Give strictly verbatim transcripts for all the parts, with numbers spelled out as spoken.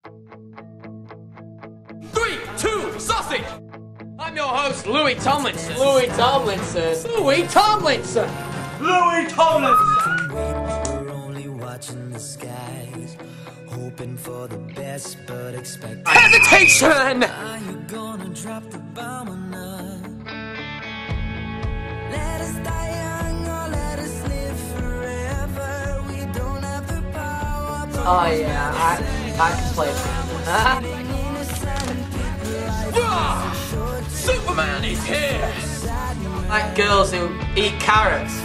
Three, two, sausage! I'm your host, Louis Tomlinson. Louis Tomlinson. Louis Tomlinson. Louis Tomlinson. We're only watching the skies, hoping for the best, but expect Hesitation! Are you gonna drop the bomb on us? Let us die young or let us live forever. We don't have the power. Oh yeah, I I can play it. Superman is here! Like girls who eat carrots.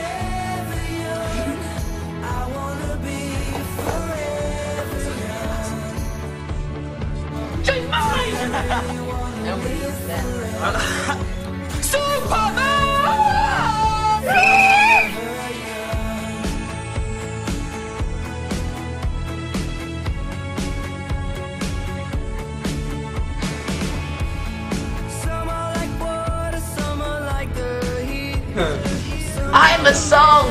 She's mine! Nobody eats that. Superman! I'm a song!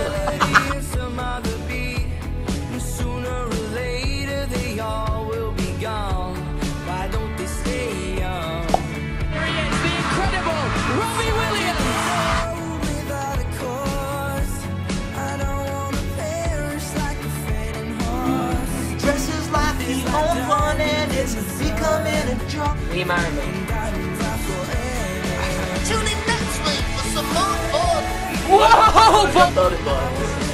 Sooner or later they all will be gone. Why don't they stay young? Here he is, the incredible Robbie Williams! Without a cause, I don't want to perish like a fainting horse. Dresses like the old one and it's becoming a joke. Will you marry me? Tune in next week for some more fun. Whoa! I thought it was.